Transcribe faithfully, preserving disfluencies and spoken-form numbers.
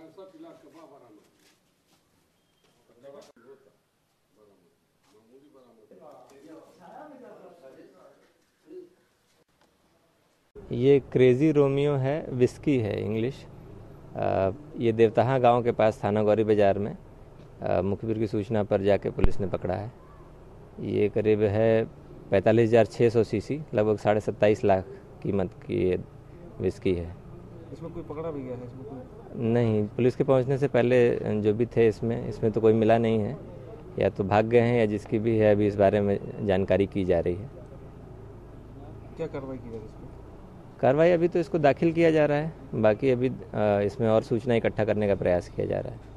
ये crazy Romeo है, whisky है इंग्लिश। आ, ये देवतहा गांव के पास थाना गौरी बाज़ार में मुखबिर की सूचना पर जाके पुलिस ने पकड़ा है। ये करीब है पैंतालीस हज़ार छः सौ सीसी, लगभग साढ़े सत्ताईस लाख कीमत की ये विस्की है। इसमें कोई पकड़ा भी गया है? इसमें कोई नहीं, पुलिस के पहुंचने से पहले जो भी थे इसमें इसमें तो कोई मिला नहीं है, या तो भाग गए हैं या जिसकी भी है अभी इस बारे में जानकारी की जा रही है। क्या कार्रवाई की जाएगी इसमें? कार्रवाई अभी तो इसको दाखिल किया जा रहा है, बाकी अभी इसमें और सूचना इकट्ठा करने का प्रयास किया जा रहा है।